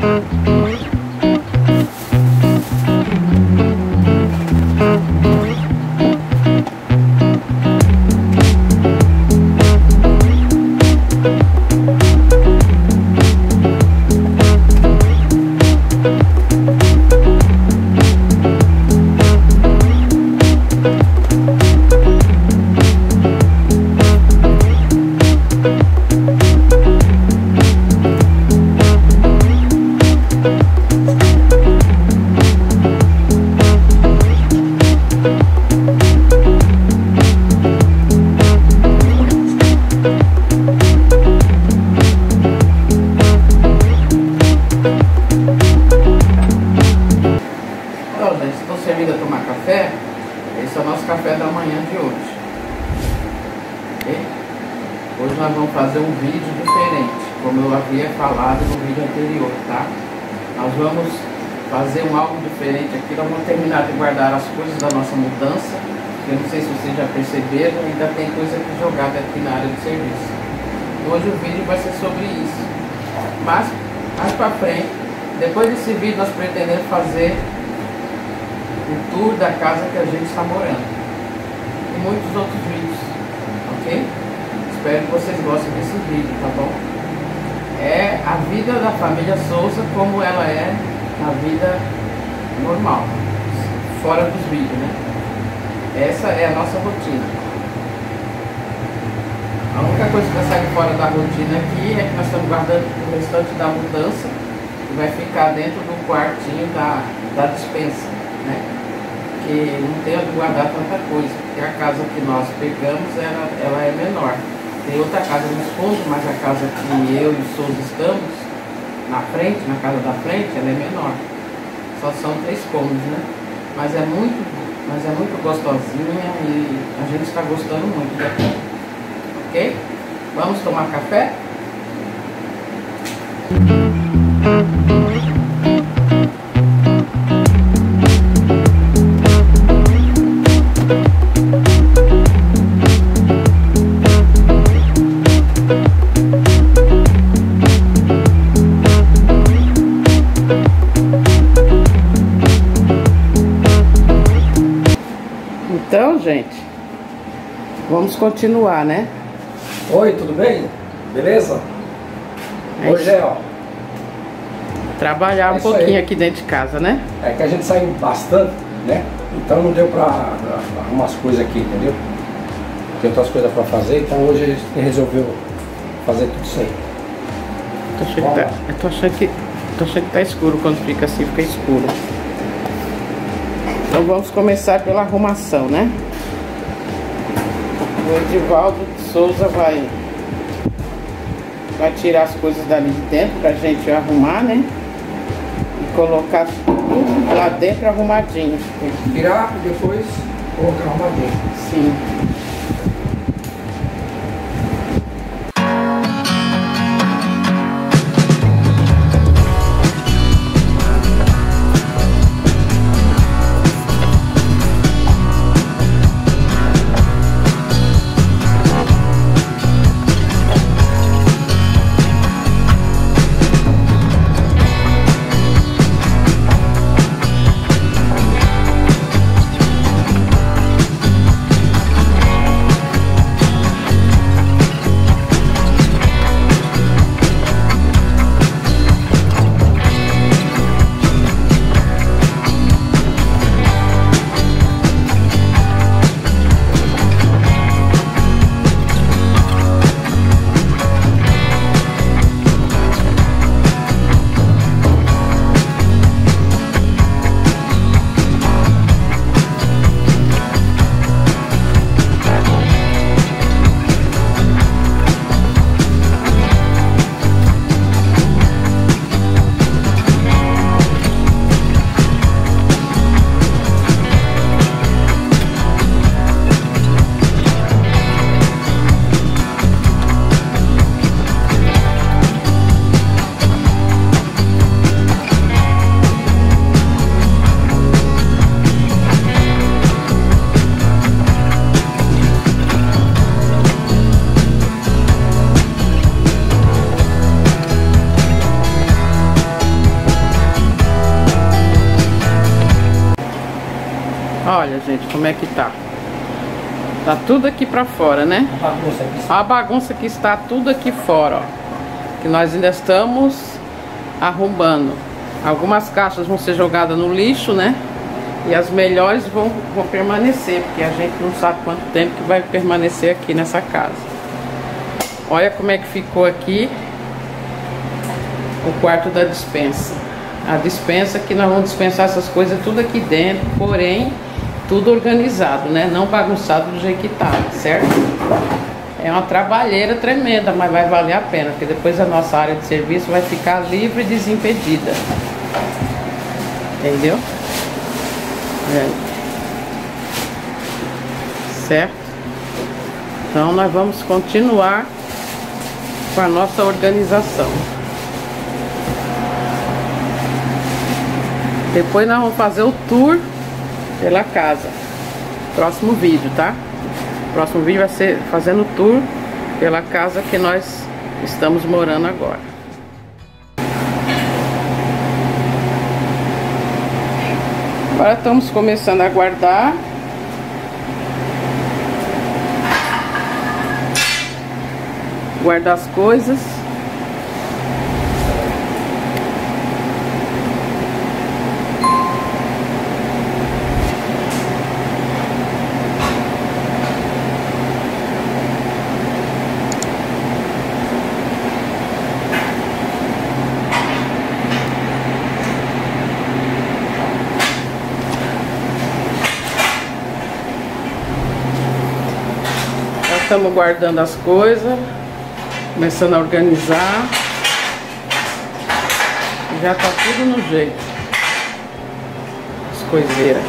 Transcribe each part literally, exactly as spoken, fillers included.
Esse é o nosso café da manhã de hoje. Okay? Hoje nós vamos fazer um vídeo diferente, como eu havia falado no vídeo anterior, tá? Nós vamos fazer um algo diferente aqui. Nós vamos terminar de guardar as coisas da nossa mudança. Eu não sei se vocês já perceberam, ainda tem coisa aqui jogada aqui na área de serviço. Hoje o vídeo vai ser sobre isso. Mas, mais pra frente, depois desse vídeo nós pretendemos fazer o tour da casa que a gente está morando e muitos outros vídeos, ok? Espero que vocês gostem desse vídeo, tá bom? É a vida da família Souza como ela é na vida normal, fora dos vídeos, né? Essa é a nossa rotina. A única coisa que vai sair fora da rotina aqui é que nós estamos guardando o restante da mudança, que vai ficar dentro do quartinho da, da despensa, né? Que não tem onde guardar tanta coisa, porque a casa que nós pegamos ela, ela é menor. Tem outra casa nos fundos, mas a casa que eu e o Souza estamos na frente, na casa da frente, ela é menor. Só são três cômodos, né? Mas é muito, mas é muito gostosinha e a gente está gostando muito daqui. Ok? Vamos tomar café? Então, gente, vamos continuar, né? Oi, tudo bem? Beleza? É Hoje é, ó. Trabalhar é um pouquinho aí aqui dentro de casa, né? É que a gente saiu bastante, né? Então não deu pra arrumar as coisas aqui, entendeu? Tem outras coisas pra fazer, então hoje a gente resolveu fazer tudo isso aí. Tô achando, que tá, eu tô achando que tô achando que tá escuro. Quando fica assim, fica escuro. Então vamos começar pela arrumação, né? O Edivaldo Souza vai vai tirar as coisas dali de dentro pra gente arrumar, né? E colocar tudo lá dentro arrumadinho. Tem que tirar e depois colocar arrumadinho. Sim. gente, como é que tá. Tá tudo aqui pra fora, né? A bagunça aqui. A bagunça que está tudo aqui fora, ó. Que nós ainda estamos arrumando. Algumas caixas vão ser jogadas no lixo, né? E as melhores vão, vão permanecer, porque a gente não sabe quanto tempo que vai permanecer aqui nessa casa. Olha como é que ficou aqui o quarto da despensa. A despensa que nós vamos dispensar essas coisas tudo aqui dentro, porém tudo organizado, né? Não bagunçado do jeito que tá, certo? É uma trabalheira tremenda, mas vai valer a pena, porque depois a nossa área de serviço vai ficar livre e desimpedida. Entendeu? É. Certo? Então nós vamos continuar com a nossa organização. Depois nós vamos fazer o tour pela casa. Próximo vídeo, tá? Próximo vídeo vai ser fazendo o tour pela casa que nós estamos morando agora. Agora estamos começando a guardar. Guardar as coisas. Estamos guardando as coisas, começando a organizar. Já tá tudo no jeito. As coiseiras.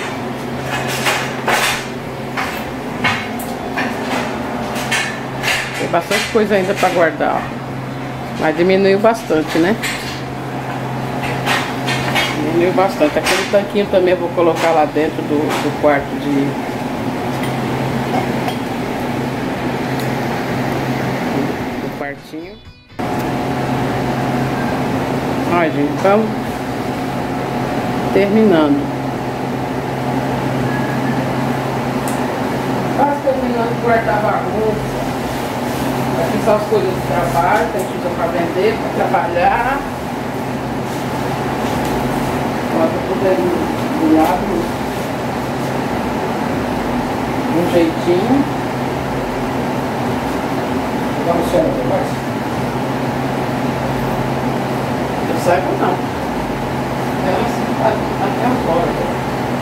Tem bastante coisa ainda para guardar, ó. Mas diminuiu bastante, né? Diminuiu bastante. Aquele tanquinho também eu vou colocar lá dentro do, do quarto de... Olha, gente, estamos terminando. Quase terminando de guardar bagunça. Aqui são as coisas de trabalho, que a gente usa para vender, para trabalhar. Bota tudo aí do lado, de um jeitinho. Vamos ser mais. Saiba não. É assim, até agora.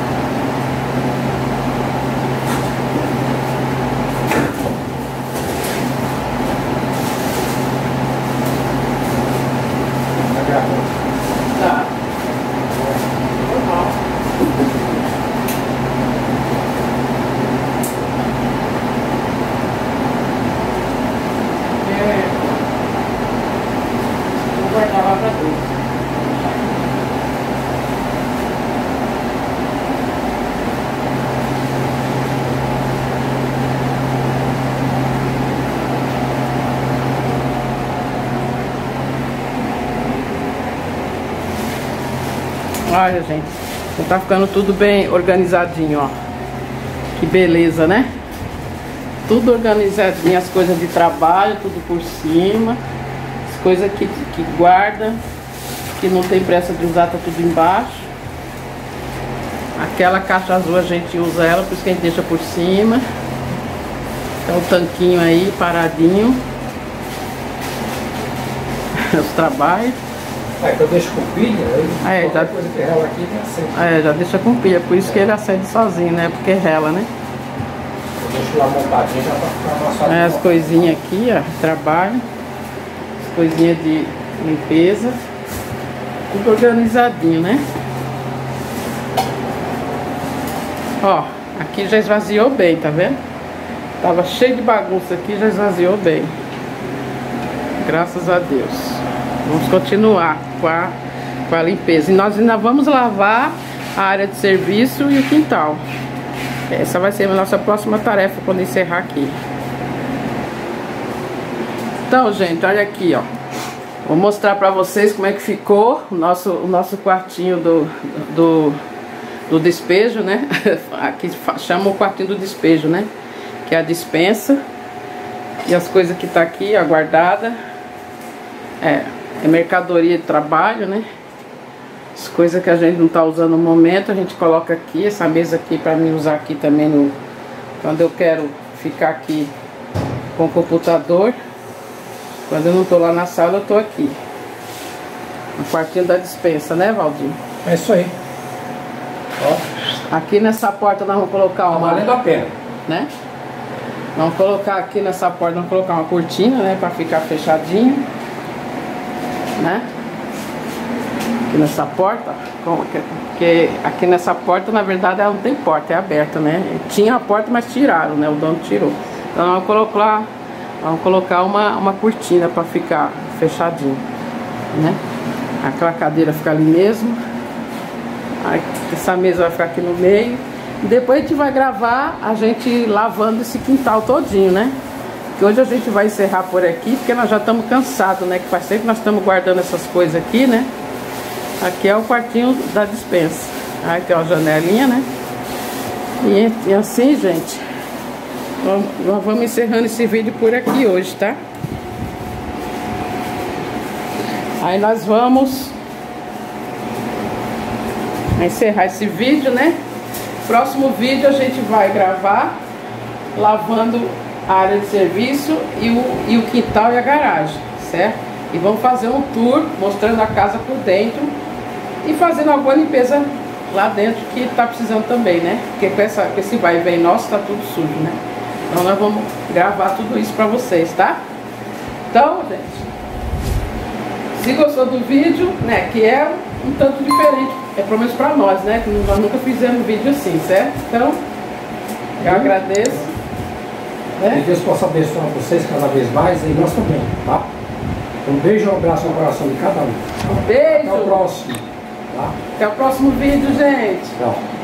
Tá. Normal. É. Vou guardar lá pra dois. Olha, gente, tá ficando tudo bem organizadinho, ó. Que beleza, né? Tudo organizadinho, as coisas de trabalho, tudo por cima. As coisas que, que guarda, que não tem pressa de usar, tá tudo embaixo. Aquela caixa azul a gente usa ela, por isso que a gente deixa por cima. Tem um tanquinho aí, paradinho. Os trabalhos. É que eu deixo com pilha, aí é, já, coisa que rela aqui tem acende. É, já deixa com pilha, por isso que ele acende sozinho, né? Porque rela, né? Eu deixo lá montadinho já pra ficar amassado. É, as coisinhas aqui, ó, trabalho. As coisinhas de limpeza. Tudo organizadinho, né? Ó, aqui já esvaziou bem, tá vendo? Tava cheio de bagunça aqui, já esvaziou bem. Graças a Deus. Vamos continuar com a, com a limpeza. E nós ainda vamos lavar a área de serviço e o quintal. Essa vai ser a nossa próxima tarefa quando encerrar aqui. Então, gente, olha aqui, ó. Vou mostrar pra vocês como é que ficou o nosso, o nosso quartinho do, do, do despejo, né? Aqui chama o quartinho do despejo, né? Que é a dispensa. E as coisas que tá aqui, ó, guardada. É, é mercadoria de trabalho, né? As coisas que a gente não tá usando no momento, a gente coloca aqui. Essa mesa aqui pra mim usar aqui também no... Quando eu quero ficar aqui com o computador. Quando eu não tô lá na sala, eu tô aqui. No quartinho da dispensa, né, Valdir? É isso aí. Ó. Aqui nessa porta nós vamos colocar uma... Tá valendo a pena. Né? Vamos colocar aqui nessa porta, vamos colocar uma cortina, né? Pra ficar fechadinho. Né? Aqui nessa porta, porque aqui nessa porta, na verdade, ela não tem porta, é aberta, né? Tinha a porta, mas tiraram, né? O dono tirou. Então vamos colocar, vamos colocar uma, uma cortina para ficar fechadinho, né? Aquela cadeira fica ali mesmo. Aí, essa mesa vai ficar aqui no meio. E depois a gente vai gravar a gente lavando esse quintal todinho, né? Que hoje a gente vai encerrar por aqui, porque nós já estamos cansados, né? Que faz tempo que nós estamos guardando essas coisas aqui, né? Aqui é o quartinho da dispensa. Aí tem uma janelinha, né? E, e assim, gente, nós vamos encerrando esse vídeo por aqui hoje, tá? Aí nós vamos encerrar esse vídeo, né? Próximo vídeo a gente vai gravar lavando a área de serviço e o, e o quintal e a garagem, certo? E vamos fazer um tour mostrando a casa por dentro e fazendo alguma limpeza lá dentro que tá precisando também, né? Porque com, essa, com esse vai e vem nosso tá tudo sujo, né? Então nós vamos gravar tudo isso pra vocês, tá? Então, gente, se gostou do vídeo, né? Que é um tanto diferente, é pelo menos pra nós, né? Que nós nunca fizemos vídeo assim, certo? Então, eu agradeço. Né? Que Deus possa abençoar vocês cada vez mais e nós também, tá? Um beijo e um abraço no coração de cada um. Um beijo. Até o próximo. Tá? Até o próximo vídeo, gente. Tchau.